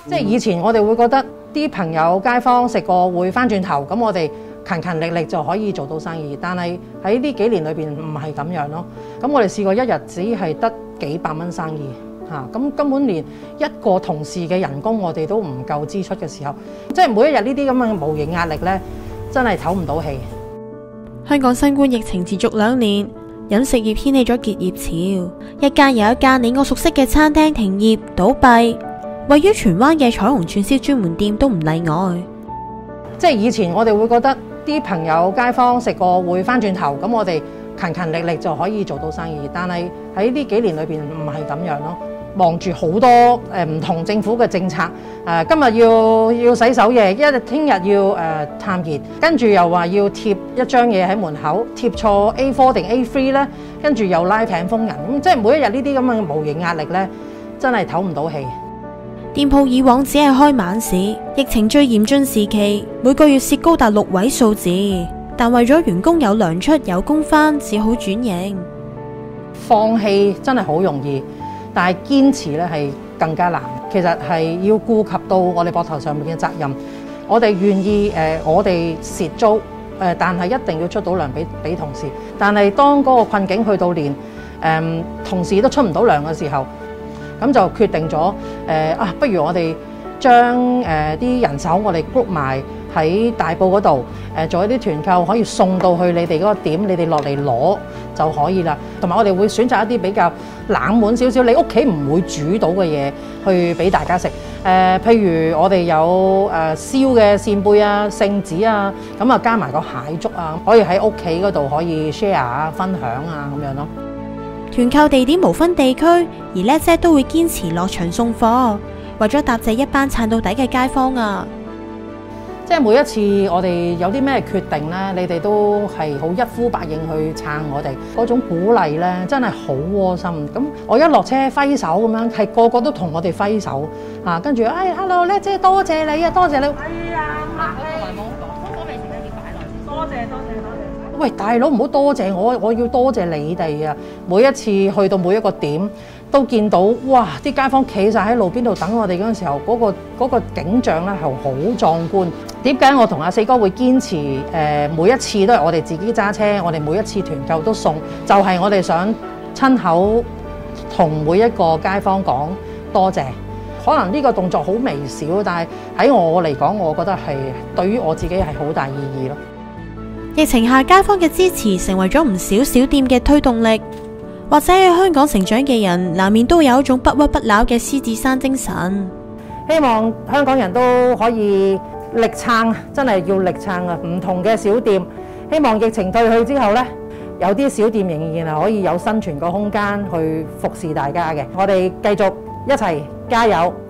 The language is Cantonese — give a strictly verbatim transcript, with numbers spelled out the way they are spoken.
即係以前我哋會覺得啲朋友街坊食過會翻轉頭，咁我哋勤勤力力就可以做到生意。但係喺呢幾年裏邊唔係咁樣咯。咁我哋試過一日只係得幾百蚊生意嚇，咁根本連一個同事嘅人工我哋都唔夠支出嘅時候，即係每一日呢啲咁嘅無形壓力呢，真係唞唔到氣。 香港新冠疫情持續兩年，飲食業掀起咗結業潮，一間又一間你我熟悉嘅餐廳停業倒閉，位於荃灣嘅彩虹串燒專門店都唔例外。 即係以前我哋會覺得啲朋友街坊食過會翻轉頭，咁我哋勤勤力力就可以做到生意。但係喺呢幾年裏邊唔係咁樣咯。望住好多誒唔同政府嘅政策，誒、呃、今日要要洗手液，一日聽日要誒、呃、探熱，跟住又話要貼一張嘢喺門口，貼錯 A 四 定 A 三咧，跟住又拉餅封人，咁即係每一日呢啲咁嘅無形壓力咧，真係唞唔到氣。 店鋪以往只係開晚市，疫情最嚴峻時期，每個月蝕高達六位數字，但為咗員工有糧出有工返，只好轉型。 放棄真係好容易。但係堅持咧係更加難，其實係要顧及到我哋膊頭上面嘅責任。我哋願意誒、呃，我哋蝕租誒、呃，但係一定要出到糧俾俾同事。但係當嗰個困境去到連誒、呃、同事都出唔到糧嘅時候，咁就決定咗誒、呃、啊，不如我哋將誒啲人手我哋 group 埋喺大埔嗰度誒，做一啲團購，可以送到去你哋嗰個點，你哋落嚟攞就可以啦。同埋我哋會選擇一啲比較冷門少少，你屋企唔會煮到嘅嘢去俾大家食。誒、呃，譬如我哋有誒燒嘅扇貝啊、聖子啊，咁啊加埋個蟹粥啊，可以喺屋企嗰度可以 share 啊、分享啊咁樣咯。 團購地點無分地區，而叻姐都會堅持落場送貨，為咗答謝一班撐到底嘅街坊啊！ 即係每一次我哋有啲咩決定咧，你哋都係好一呼百應去撐我哋，嗰種鼓勵咧真係好窩心。咁我一落車揮手咁樣，係個個都同我哋揮手啊，跟住哎 hello 叻姐，多謝你啊，多謝你。 哎呀，麥你同埋冇講，嗰味成日要擺落去。多謝多謝多謝。 喂，大佬唔好多謝我，我要多謝你哋啊！每一次去到每一個點，都見到哇！啲街坊企晒喺路邊度等我哋嗰陣時候，嗰、嗰個嗰個景象咧係好壯觀。點解我同阿四哥會堅持誒、呃、每一次都係我哋自己揸車，我哋每一次團購都送，就係、係、我哋想親口同每一個街坊講多謝。可能呢個動作好微小，但係喺我嚟講，我覺得係對於我自己係好大意義咯。 疫情下，街坊嘅支持成為咗唔少小店嘅推動力。或者喺香港成長嘅人，難免都有一種不屈不撓嘅獅子山精神。 希望香港人都可以力撐，真係要力撐啊！唔同嘅小店，希望疫情退去之後呢，有啲小店仍然係可以有生存個空間去服侍大家嘅。我哋繼續一齊加油！